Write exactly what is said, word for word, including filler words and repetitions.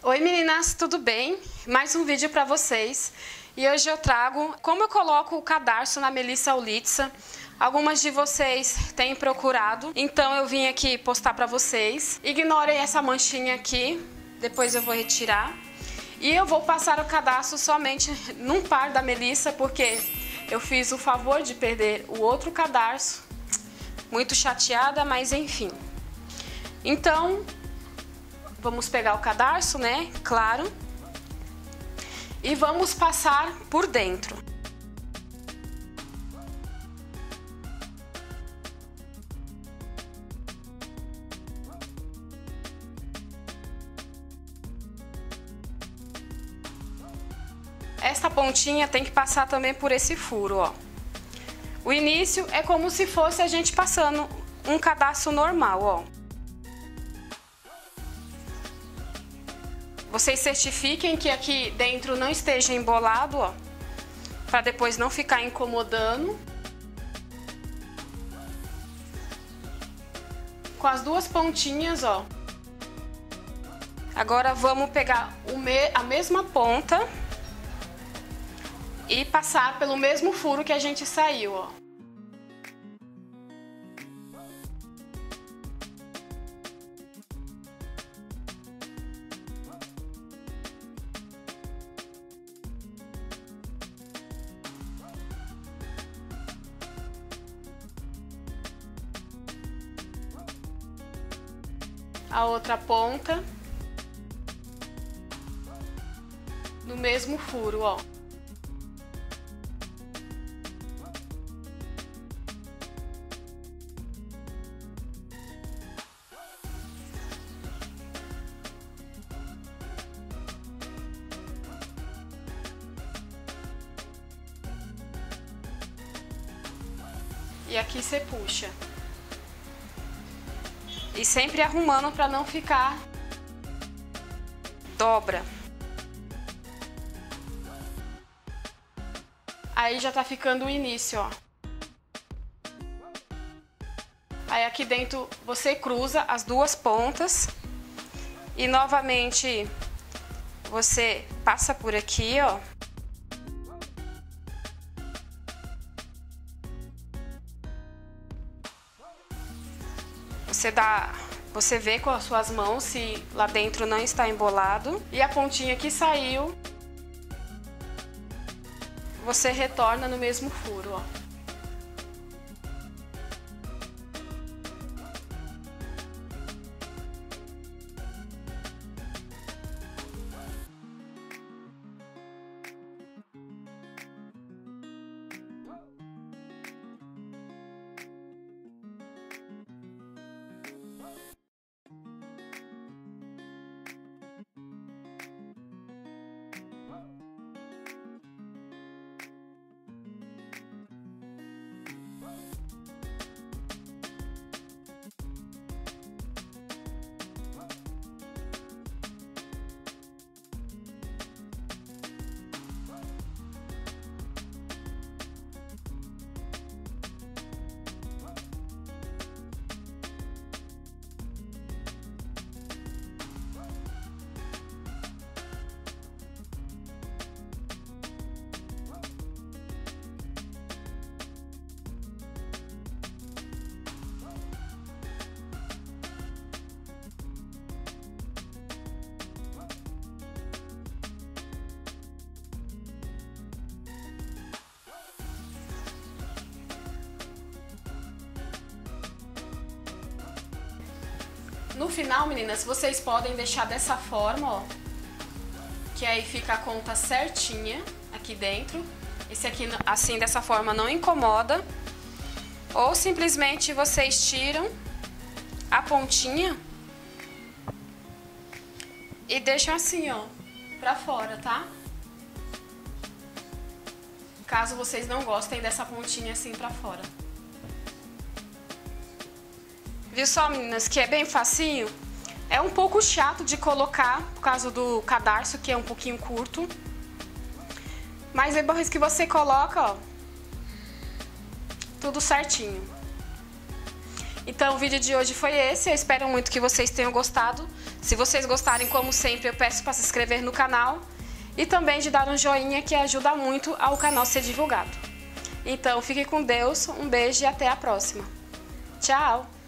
Oi meninas, tudo bem? Mais um vídeo para vocês. E hoje eu trago como eu coloco o cadarço na Melissa Aulitza. Algumas de vocês têm procurado, então eu vim aqui postar para vocês. Ignorem essa manchinha aqui, depois eu vou retirar. E eu vou passar o cadarço somente num par da Melissa, porque eu fiz o favor de perder o outro cadarço. Muito chateada, mas enfim. Então, vamos pegar o cadarço, né? Claro. E vamos passar por dentro. Esta pontinha tem que passar também por esse furo, ó. O início é como se fosse a gente passando um cadarço normal, ó. Vocês certifiquem que aqui dentro não esteja embolado, ó, para depois não ficar incomodando. Com as duas pontinhas, ó. Agora vamos pegar o me- a mesma ponta e passar pelo mesmo furo que a gente saiu, ó. A outra ponta no mesmo furo, ó. E aqui você puxa. E sempre arrumando para não ficar dobra. Aí já tá ficando o início, ó. Aí aqui dentro você cruza as duas pontas e novamente você passa por aqui, ó. Você dá, você vê com as suas mãos se lá dentro não está embolado. E a pontinha que saiu, você retorna no mesmo furo, ó. No final, meninas, vocês podem deixar dessa forma, ó, que aí fica a conta certinha aqui dentro. Esse aqui, assim, dessa forma, não incomoda. Ou simplesmente vocês tiram a pontinha e deixam assim, ó, pra fora, tá? Caso vocês não gostem dessa pontinha assim pra fora. Viu só, meninas, que é bem facinho? É um pouco chato de colocar, por causa do cadarço, que é um pouquinho curto. Mas depois que você coloca, ó, tudo certinho. Então o vídeo de hoje foi esse, eu espero muito que vocês tenham gostado. Se vocês gostarem, como sempre, eu peço para se inscrever no canal e também de dar um joinha, que ajuda muito ao canal ser divulgado. Então, fique com Deus, um beijo e até a próxima. Tchau!